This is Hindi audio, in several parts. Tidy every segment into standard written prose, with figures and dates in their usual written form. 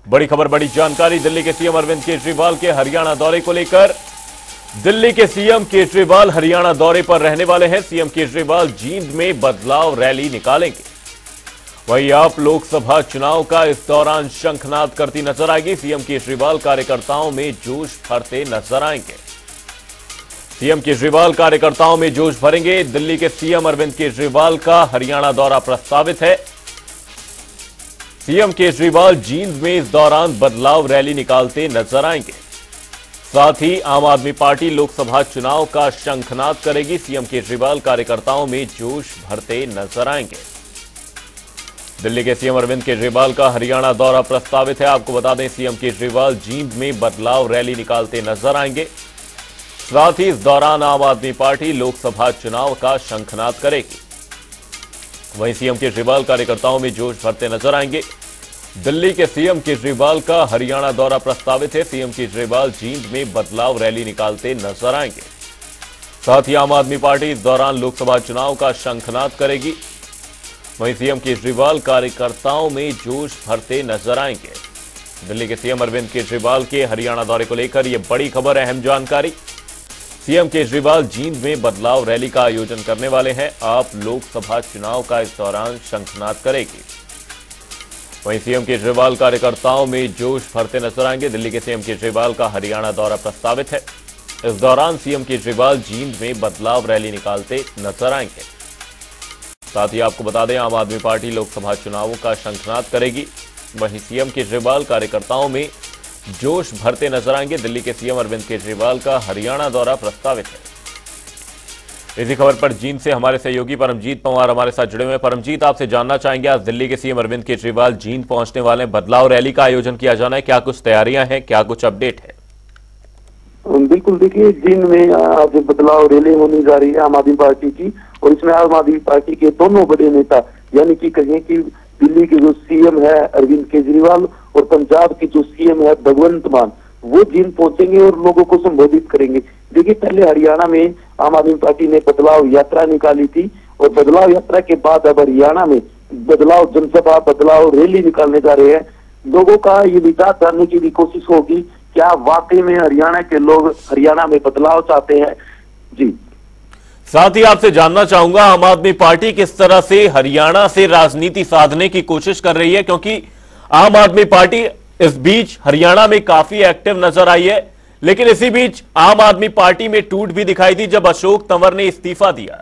बड़ी खबर, बड़ी जानकारी दिल्ली के सीएम अरविंद केजरीवाल के हरियाणा दौरे को लेकर। दिल्ली के सीएम केजरीवाल हरियाणा दौरे पर रहने वाले हैं। सीएम केजरीवाल जींद में बदलाव रैली निकालेंगे। वहीं आप लोकसभा चुनाव का इस दौरान शंखनाद करती नजर आएगी। सीएम केजरीवाल कार्यकर्ताओं में जोश भरते नजर आएंगे। सीएम केजरीवाल कार्यकर्ताओं में जोश भरेंगे। दिल्ली के सीएम अरविंद केजरीवाल का हरियाणा दौरा प्रस्तावित है। सीएम केजरीवाल जींद में इस दौरान बदलाव रैली निकालते नजर आएंगे। साथ ही आम आदमी पार्टी लोकसभा चुनाव का शंखनाद करेगी। सीएम केजरीवाल कार्यकर्ताओं में जोश भरते नजर आएंगे। दिल्ली के सीएम अरविंद केजरीवाल का हरियाणा दौरा प्रस्तावित है। आपको बता दें, सीएम केजरीवाल जींद में बदलाव रैली निकालते नजर आएंगे। साथ ही इस दौरान आम आदमी पार्टी लोकसभा चुनाव का शंखनाद करेगी। वहीं सीएम केजरीवाल कार्यकर्ताओं में जोश भरते नजर आएंगे। दिल्ली के सीएम केजरीवाल का हरियाणा दौरा प्रस्तावित है। सीएम केजरीवाल जींद में बदलाव रैली निकालते नजर आएंगे। साथ ही आम आदमी पार्टी इस दौरान लोकसभा चुनाव का शंखनाद करेगी। वहीं सीएम केजरीवाल कार्यकर्ताओं में जोश भरते नजर आएंगे। दिल्ली के सीएम अरविंद केजरीवाल के हरियाणा दौरे को लेकर यह बड़ी खबर, अहम जानकारी। सीएम केजरीवाल जींद में बदलाव रैली का आयोजन करने वाले हैं। आप लोकसभा चुनाव का इस दौरान शंखनाद करेगी। वहीं सीएम केजरीवाल कार्यकर्ताओं में जोश भरते नजर आएंगे। दिल्ली के सीएम केजरीवाल का हरियाणा दौरा प्रस्तावित है। इस दौरान सीएम केजरीवाल जींद में बदलाव रैली निकालते नजर आएंगे। साथ ही आपको बता दें, आम आदमी पार्टी लोकसभा चुनावों का शंखनाद करेगी। वहीं सीएम केजरीवाल कार्यकर्ताओं में जोश भरते नजर आएंगे। दिल्ली के सीएम अरविंद केजरीवाल का हरियाणा दौरा प्रस्तावित है। इसी खबर पर जींद से हमारे सहयोगी परमजीत पंवार हमारे साथ जुड़े हुए हैं। परमजीत, आपसे जानना चाहेंगे, आज दिल्ली के सीएम अरविंद केजरीवाल जींद पहुंचने वाले हैं, बदलाव रैली का आयोजन किया जाना है, क्या कुछ तैयारियां हैं, क्या कुछ अपडेट है? बिल्कुल, देखिए, जींद में आज बदलाव रैली होने जा रही है आम आदमी पार्टी की, और इसमें आम आदमी पार्टी के दोनों बड़े नेता, यानी कि कहें कि दिल्ली के जो सीएम है अरविंद केजरीवाल और पंजाब की जो सीएम है भगवंत मान, वो जींद पहुंचेंगे और लोगों को संबोधित करेंगे। देखिए, पहले हरियाणा में आम आदमी पार्टी ने बदलाव यात्रा निकाली थी, और बदलाव यात्रा के बाद अब हरियाणा में बदलाव जनसभा, बदलाव रैली निकालने जा रहे हैं। लोगों का ये विचार जानने की भी कोशिश होगी, क्या वाकई में हरियाणा के लोग हरियाणा में बदलाव चाहते हैं। जी, साथ ही आपसे जानना चाहूंगा, आम आदमी पार्टी किस तरह से हरियाणा से राजनीति साधने की कोशिश कर रही है, क्योंकि आम आदमी पार्टी इस बीच हरियाणा में काफी एक्टिव नजर आई है, लेकिन इसी बीच आम आदमी पार्टी में टूट भी दिखाई दी जब अशोक तंवर ने इस्तीफा दिया।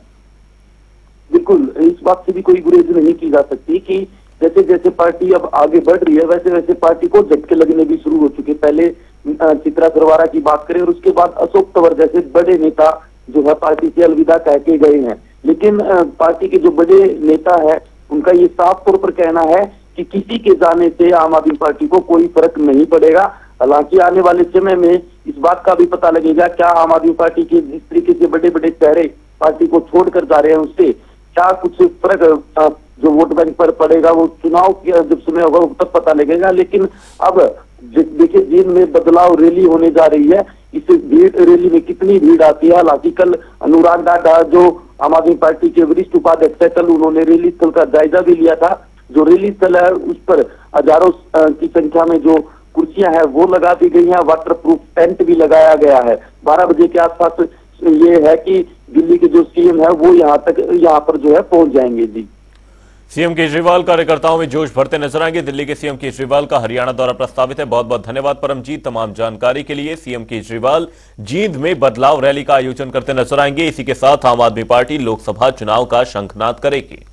बिल्कुल, इस बात से भी कोई गुरेज नहीं की जा सकती कि जैसे जैसे पार्टी अब आगे बढ़ रही है, वैसे वैसे पार्टी को झटके लगने भी शुरू हो चुके। पहले चित्रा सरवारा की बात करें, और उसके बाद अशोक तंवर जैसे बड़े नेता जो है पार्टी से अलविदा कह के गए हैं। लेकिन पार्टी के जो बड़े नेता है, उनका ये साफ तौर पर कहना है कि किसी के जाने से आम आदमी पार्टी को कोई फर्क नहीं पड़ेगा। हालांकि आने वाले समय में इस बात का भी पता लगेगा, क्या आम आदमी पार्टी के जिस तरीके से बड़े बड़े चेहरे पार्टी को छोड़कर जा रहे हैं, उससे क्या कुछ फर्क जो वोट बैंक पर पड़ेगा, वो चुनाव की जब समय होगा तब पता लगेगा। लेकिन अब देखिए, जींद में बदलाव रैली होने जा रही है। इस भीड़ रैली में कितनी भीड़ आती है। हालांकि कल अनुराग डाडा जो आम आदमी पार्टी के वरिष्ठ उपाध्यक्ष है, कल उन्होंने रैली स्थल का जायजा भी लिया था। जो रैली स्थल है उस पर हजारों की संख्या में जो कुर्सियां हैं वो लगा दी गई हैं, वाटर प्रूफ टेंट भी लगाया गया है। 12 बजे के आसपास ये है कि दिल्ली के जो सीएम है वो यहाँ पर जो है पहुंच जाएंगे। जी, सीएम केजरीवाल कार्यकर्ताओं में जोश भरते नजर आएंगे। दिल्ली के सीएम केजरीवाल का हरियाणा दौरा प्रस्तावित है। बहुत बहुत धन्यवाद परमजीत तमाम जानकारी के लिए। सीएम केजरीवाल जींद में बदलाव रैली का आयोजन करते नजर आएंगे। इसी के साथ आम आदमी पार्टी लोकसभा चुनाव का शंखनाद करेगी।